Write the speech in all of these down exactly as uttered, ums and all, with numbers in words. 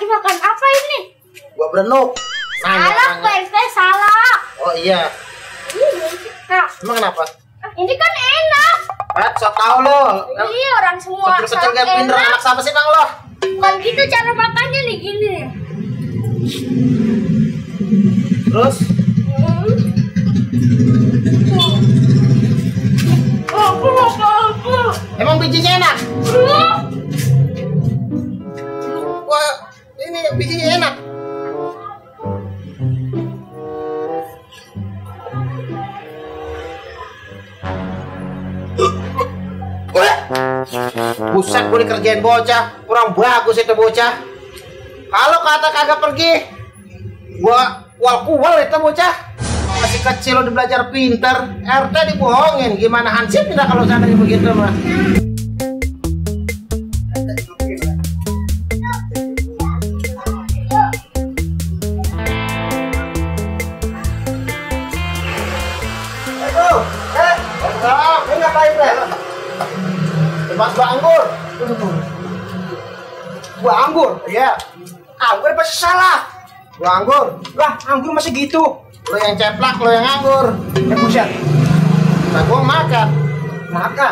makan apa ini? Gua berenuk. Salah, Pak R T, salah. Oh iya. Nah, Emang kenapa? ini kan enak. Pat, so tau lo. Iya, orang semua Kecil-kecil asal kayak pinter enak. anak siapa sih bang lo? Bukan gitu cara makannya nih, gini. Terus? Aku mau aku. Emang bijinya enak? Wah, ini bijinya enak. Buset, gue dikerjain bocah, kurang bagus itu bocah. Kalau kata kagak pergi, gua kual-kual itu bocah. Masih kecil udah belajar pinter, R T dibohongin. Gimana Hansip tidak kalau seandainya begitu mah? Aduh, eh, enggak, ini ngapain teh? Mas buah anggur. Buah anggur? Iya. Anggur pasti salah. Buah anggur. Lah, anggur masih gitu. Lo yang ceplak, lo yang anggur. Eh, buset. Nah, gua makan. Makan?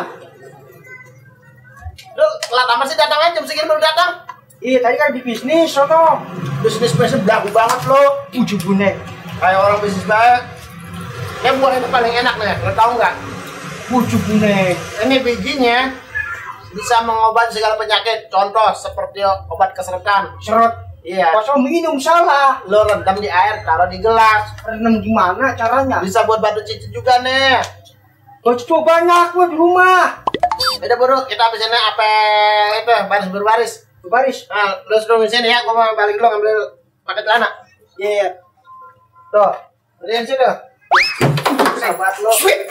Lo telat amat sih datangnya jam segini baru datang? Iya, tadi kan di bisnis, sono. Bisnis bisnis belagu banget lo. Tujuh bune. Kayak orang bisnis banget. Ya buah ini paling enak nih, lo tau nggak? Tujuh bune. Ini bijinya bisa mengobati segala penyakit, contoh seperti obat keseretan. Seret? Iya. Kosong minum salah. Lo rendam di air, taruh di gelas. Rendam gimana caranya? Bisa buat batu cicit juga nih. Batu banyak buat di rumah. Udah buru, kita habisin apa itu baris berbaris. Berbaris. Nah, lo suruh di sini ya, gua mau balik dulu ngambil pakai celana. Iya. Yeah. Tuh, beriin sini. Sahabat lo.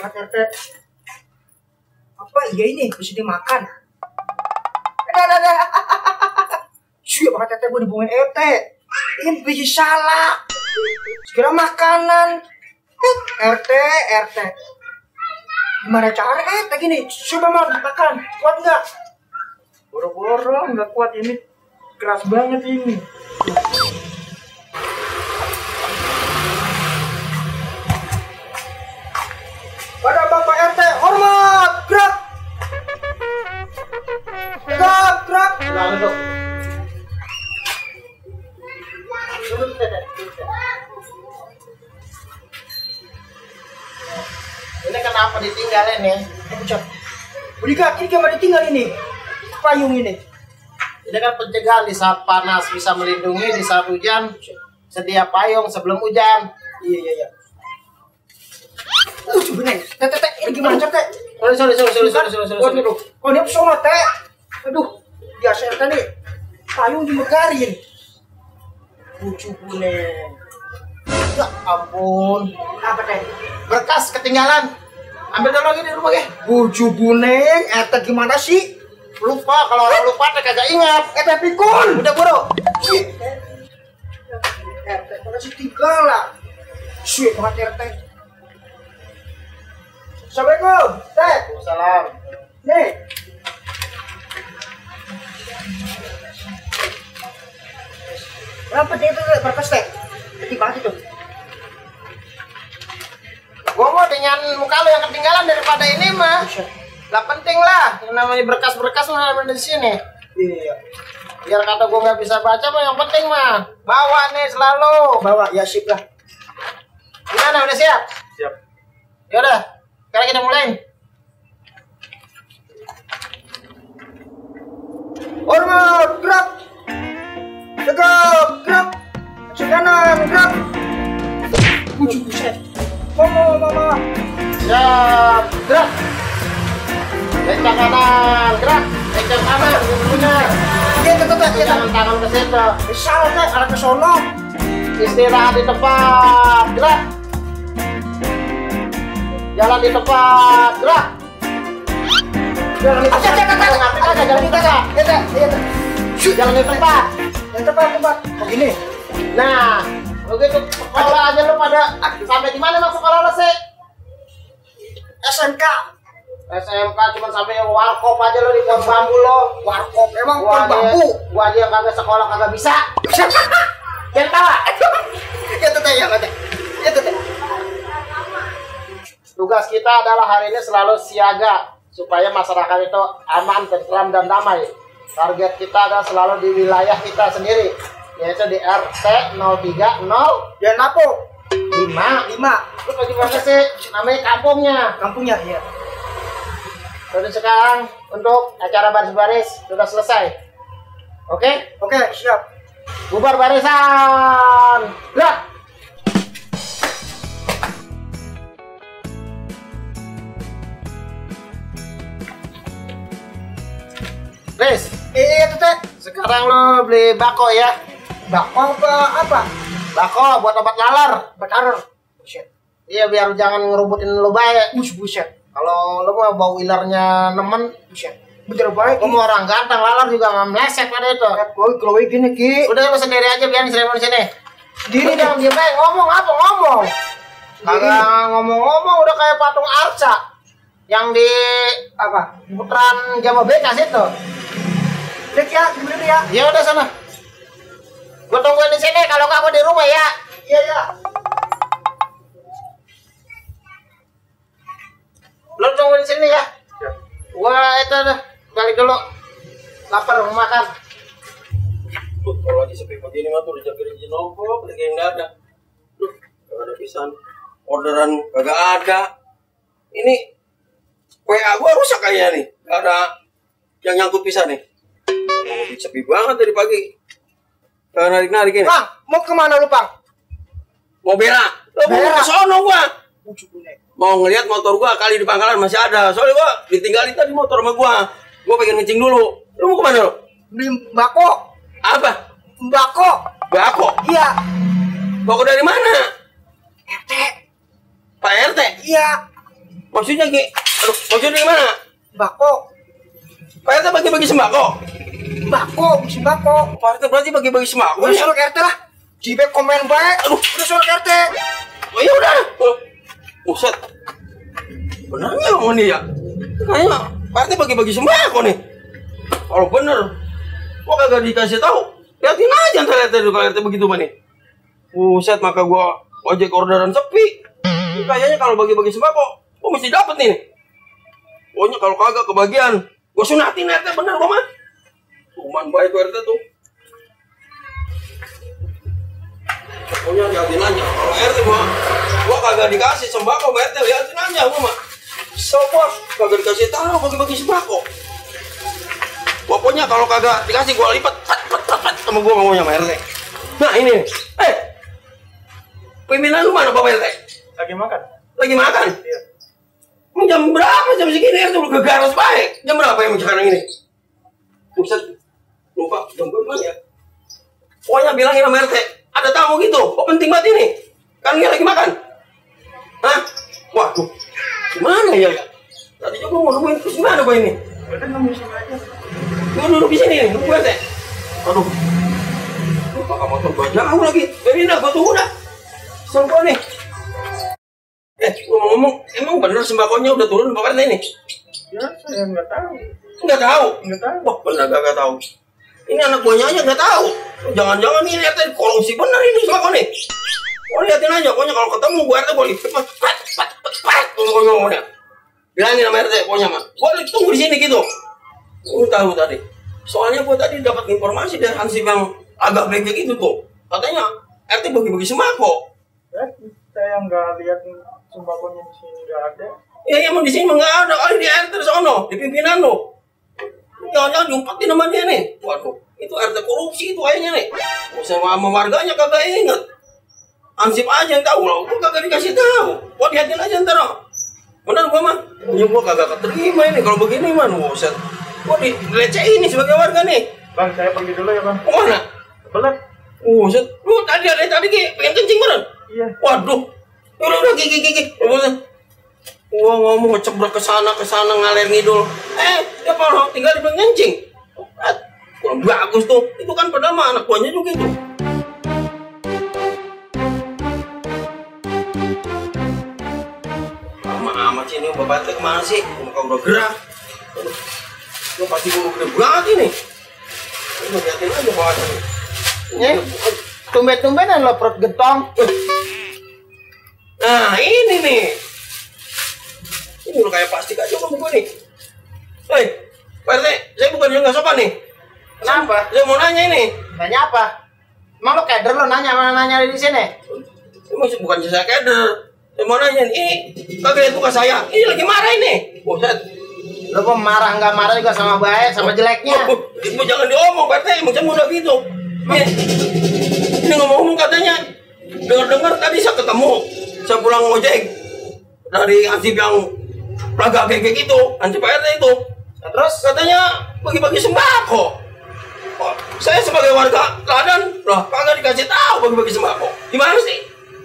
Apa iya ini bisa dimakan? Ada ada. Syuk pakai tete gue dibuangin R T. Ini biji salah. Sekira makanan. Eh, R T, R T. Gimana cara eh kayak gini? Coba mau makan. Kuat nggak? Boro-boro nggak kuat ini. Keras banget ini. Pada Bapak R T, hormat, gerak. Gerak, gerak. Lalu dong. Ini kenapa ditinggalin nih? Berikat, ini kenapa ditinggal ini? Payung ini. Ini kan pencegahan di saat panas bisa melindungi, di saat hujan sedia payung sebelum hujan. Iya iya iya. Uh, sebenarnya, teh teh teh, ini gimana teh? Sorry sorry sorry sorry sorry sorry sorry. Aduh, oh ini pesona teh. Aduh, biasa tadi payung dimegarin. Lucu kuning. Ya ampun. Apa teh? Berkas ketinggalan. Ambil dulu lagi di rumah ya. Buju kuning, eta gimana sih? Lupa, kalau orang lupa teh kagak ingat. Eta pikun. Udah buru. Eta mana sih tinggal lah. Sih, banget R T. Assalamualaikum. Teh. Waalaikumsalam. Nih. Berapa dia itu berkas teh? Kecil banget itu. Gua mau dengan muka lu yang ketinggalan daripada ini mah. Gak penting lah, yang namanya berkas-berkas mah ada di sini. Iya. Biar kata gua nggak bisa baca mah yang penting mah bawa nih selalu. Bawa ya sip lah. Gimana udah siap? Siap. Ya udah, sekarang kita mulai. Hormat, gerak. Tegap, gerak. Kanan, gerak. Bujuk buset. Mama, mama. Siap, gerak. Lencang kanan, gerak. Lencang kanan, benar. Iya, tetap ya. Jangan tangan ke situ. Salah teh, arah ke sono. Istirahat di tempat, gerak. Jalan di tempat, gerak. Jalan di tempat. Jalan di tempat. Jalan di tempat. Yang tempat, tempat. Begini. Nah, begitu sekolah aja lu pada sampai di mana masuk sekolah lu sih? S M K. S M K cuma sampai warkop aja lo di pohon bambu lo. Warkop emang Gua pohon aja- bambu. Gua aja yang kagak sekolah kagak bisa. Jangan tawa. Ya tuh teh, ya teh. Ya tuh teh. Tugas kita adalah hari ini selalu siaga supaya masyarakat itu aman, tentram dan damai. Target kita adalah selalu di wilayah kita sendiri, yaitu di R T nol tiga nol Dan apa? lima. Lima. Lu bagi mana sih? Namanya kampungnya. Kampungnya ya. Jadi sekarang untuk acara baris-baris sudah selesai. Oke? Oke, siap. Bubar barisan. Gerak. Riz, Eh, itu teh. sekarang lo beli bako ya. Bakpao apa? Apa? Bako buat obat laler. Bakar. Buset. Iya biar jangan ngerubutin lo baik. Bus buset. Kalau lo mau bau ilernya nemen, Buset. Bener baik. lo mau orang ganteng laler juga nggak meleset pada itu. Gue kalau gini ki. Udah lo sendiri aja biarin seribu di sini. Sendiri Ini jangan diem aja ngomong apa ngomong. Kagak ngomong-ngomong udah kayak patung arca yang di Apa? putaran Jabodetabek itu. Lihat ya, gimana ya? Ya udah sana. Gue tungguin di sini kalau nggak gue di rumah ya. Iya ya. Lo tungguin di sini ya. Gua itu dah balik dulu. Lapar mau makan. Tuh, kalau lagi sepi begini mah tuh rezeki-rezeki nongkrong, lagi yang nggak ada. Duh, nggak ada pisan. Orderan kagak ada. Ini W A gua rusak kayaknya nih. Nggak ada yang nyangkut pisan nih. Sepi banget dari pagi. Kagak narik-narik ini. Bang, mau kemana lu, Bang? Mau berak. Lo mau Berak. ke sono gua. Ujuk gue. Mau ngeliat motor gua kali di pangkalan masih ada. Soalnya gua ditinggalin tadi motor sama gua. Gua pengen ngecing dulu. Lu mau kemana lu? Beli bako. Apa? Bako. Bako. Iya. Bako dari mana? R T. Pak R T. Iya. Maksudnya Ki? Aduh, maksudnya gimana? Bako. Pak R T bagi-bagi sembako? Bako, bisi bako. Pak R T berarti bagi-bagi sembako Udah ya? suruh R T lah. Jibek komen baik. Aduh, udah suruh R T. Oh ya udah. Oh, buset. Bener nggak ngomong nih ya? Kayaknya Pak R T bagi-bagi sembako nih. Kalau bener, gua kagak dikasih tahu. Liatin aja ntar R T dulu kalau R T begitu mah nih. Buset, maka gua ojek orderan sepi. Ini kayaknya kalau bagi-bagi sembako, gua mesti dapet nih. Pokoknya kalau kagak kebagian, gua sunatin R T bener gua mah. Cuman baik tuh R T tuh. Pokoknya liatin aja. Kalau R T gua, gua kagak dikasih sembako sama R T, liatin aja gua mah. So bos, kagak dikasih tahu bagi-bagi sembako. Pokoknya kalau kagak dikasih gua lipat, pat, pat, pat, pat, sama gua ngomongnya sama R T. Nah ini, eh, pimpinan lu mana Bapak R T? Lagi makan. Lagi makan? Iya. Emang jam berapa jam segini R T udah gegaras baik? Jam berapa emang sekarang ini? Buset, lupa jam berapa ya? Pokoknya bilangin sama R T, ada tamu gitu, kok penting banget ini? Kan dia lagi makan. Hah? Waduh, gimana ya? Tadi juga mau nemuin terus gimana gua ini? Udah nunggu sini aja. Gua duduk di sini nih, nunggu R T. Aduh, lupa motor gua jauh lagi. Ini dah, gua tunggu dah. Kesel gua nih. Eh, gua mau ngomong, emang bener sembakonya udah turun Bapak R T ini? Ya, saya nggak tahu. Nggak tahu. Nggak tahu. Wah, bener gak tahu. Ini anak buahnya aja nggak tahu. Jangan-jangan ini R T korupsi bener ini sembako nih. Oh, liatin aja, pokoknya kalau ketemu gua R T boleh cepat, pat, pat, pat, pat, ngomong-ngomongnya. Bilangin sama R T, pokoknya mah. Gua tunggu di sini gitu. Gua tahu tadi. Soalnya gua tadi dapat informasi dari Hansip yang agak beda gitu tuh. Katanya R T bagi-bagi sembako. Ya, saya nggak lihat sembakonya di sini nggak ada. Ya emang di sini mah nggak ada, kali di R T sono, di pimpinan lo. Jangan-jangan diumpetin sama dia nih. Waduh, itu R T korupsi itu kayaknya nih. Sama sama warganya kagak inget. Ansip aja yang tahu loh, gua kagak dikasih tahu. Gua liatin aja ntar. Bener gua mah, punya gua kagak keterima ini kalau begini mah, buset. Gua di dilecehin ini sebagai warga nih. Bang, saya pergi dulu ya, Bang. Kemana? Belet. Buset, lu tadi ada tadi ki pengen kencing bener? Iya. Waduh, udah udah gigi gigi. Gua ngomong ngecebrek ke sana ke sana ngalir ngidul. Eh, ya kalau tinggal di ngencing. Eh, kurang bagus tuh. Itu kan padahal mah anak buahnya juga itu. Lama amat sih ini Bapak T kemana sih? Muka udah gerah. Lo pasti gue gede banget ini. Lo liatin aja bawahnya. Eh, tumben-tumbenan lo perut gentong. Nah ini nih. Ini udah kayak plastik aja kamu gue nih. Hei, Pak R T, saya bukan yang nggak sopan nih. Kenapa? Saya mau nanya ini. Nanya apa? Emang lo keder lo nanya mana nanya di sini? Emang bukan saya keder. Saya mau nanya ini. Kagak itu ke saya. Ini lagi marah ini. Buset. Lo mau marah nggak marah juga sama baik sama jeleknya. Oh, itu jangan diomong Pak R T. Emang saya udah gitu. Ini, ini ngomong-ngomong katanya. Dengar-dengar tadi saya ketemu. Saya pulang ngojek dari ansip yang pelaga kayak gitu. Ansip Pak R T itu. Terus katanya bagi-bagi sembako. Oh, saya sebagai warga Ladan, loh, kagak dikasih tahu bagi-bagi sembako. Gimana sih?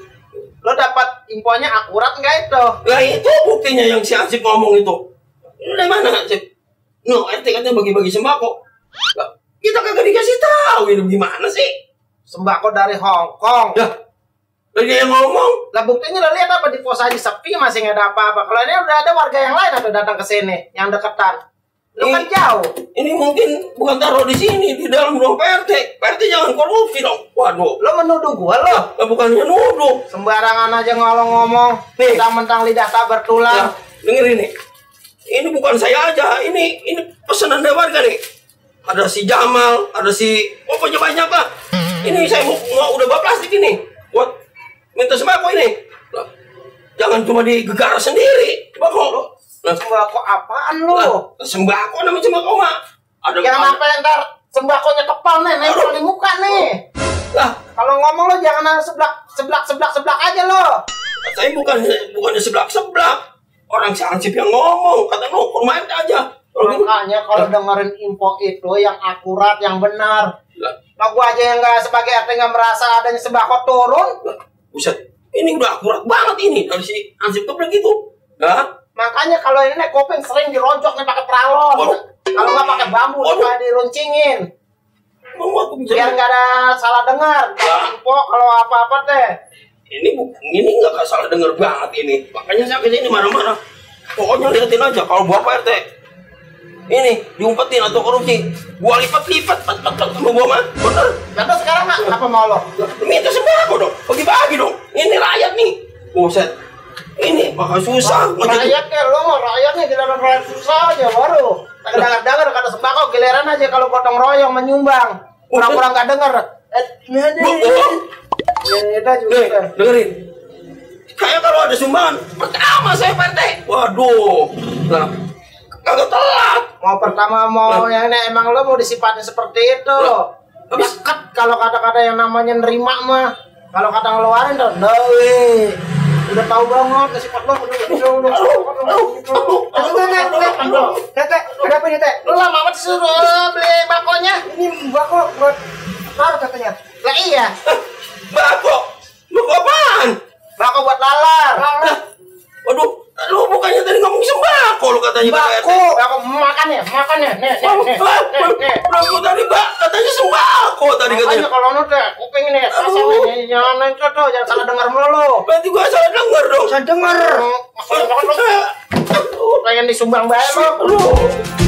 Lo dapat infonya akurat nggak itu? Lah itu buktinya yang si Ansip ngomong itu. Ini dari mana Ansip? No, R T katanya bagi-bagi sembako. Lah, kita kagak dikasih tahu ini gimana sih? Sembako dari Hong Kong. Ya, lagi yang ngomong. Lah buktinya lo lihat apa di pos aja sepi masih nggak ada apa-apa. Kalau ini udah ada warga yang lain atau datang ke sini yang deketan. Lo kan Ini- jauh. Ini mungkin bukan taruh di sini, di dalam ruang P R T. P R T jangan korupsi dong. Waduh. Lo menuduh gua lo. Lah, bukannya nuduh. Sembarangan aja ngolong ngomong. Nih. Mentang-mentang lidah tak bertulang. Nah, dengerin nih. Ini bukan saya aja, ini ini pesanan dari warga nih. Ada si Jamal, ada si pokoknya banyak lah. Ini saya mau, mau udah bawa plastik ini. Buat minta sembako ini. Lah, jangan cuma digegara sendiri. Sembako. Nah, Sembako apaan lo? lah, sembako namanya sembako mah. Ada Jangan sampai ntar sembakonya kepal nih, nempel di muka nih. Lah, Kalau ngomong lo jangan seblak seblak seblak seblak aja lo. saya bukan bukannya seblak-seblak. Orang si Ansip yang ngomong, kata lo, rumah ente aja. Kalau gitu, Makanya kalau dengerin info itu yang akurat, yang benar. lah, Nah, gua aja yang nggak sebagai R T nggak merasa adanya sembako turun. lah, buset, ini udah akurat banget ini dari si Ansip tuh bilang gitu. Nah, Makanya kalau ini nih kuping sering dironjok nih pakai pralon. Waduh. Kalau nggak pakai bambu, Waduh. cuma diruncingin. mau aku bisa Biar nggak ada salah dengar. Wah. Info kalau apa-apa teh. ini bu- ini nggak salah denger banget ini. Makanya saya kesini marah-marah. Pokoknya liatin aja kalau bapak R T ini diumpetin atau korupsi, gua lipat-lipat, pat-pat-pat sama gua mah, bener. Lalu sekarang nggak apa mau lo? Minta sembako dong, bagi-bagi dong. Ini rakyat nih, buset. Ini bakal susah. Rakyatnya lo mau rakyatnya giliran rakyat susah aja baru. Dengar-dengar kata sembako giliran aja kalau gotong royong menyumbang. Kurang-kurang nggak denger. Eh, ini aja. Bu- bu- Ini aja Nih, juga. dengerin. Kayak kalau ada sumbangan, pertama saya P R T. Waduh, nah, kagak telat. Mau pertama mau yang ini emang lo mau disipatin seperti itu. Loh, habis- Deket kalau kata-kata yang namanya nerima mah. Kalau kata ngeluarin tuh, no way. Udah tahu banget sifat lo. Tete, ada apa nih teh? Lo lama amat suruh beli bakonya. Ini bako buat taruh katanya. Lah iya, Bako, bako apaan? bako buat lalar. Lah, waduh, lu bukannya tadi ngomong sembako lu katanya Pak R T. Bako, bako makan ya, makan ya. Nih, nih, Oh, nih, ah, nih, nih. Bako tadi Pak, katanya sembako tadi katanya. Makanya kalau lu teh kuping ini, asal ini jangan itu tuh, jangan salah dengar mulu. Berarti gua salah denger dong. Saya denger. Pengen disumbang bayar lo. Lu.